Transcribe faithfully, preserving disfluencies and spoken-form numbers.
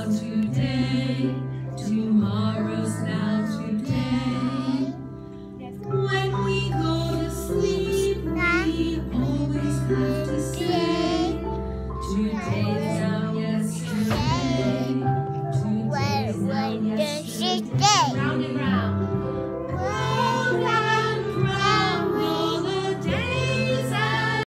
today, tomorrow's now today. When we go to sleep, we always have to say, today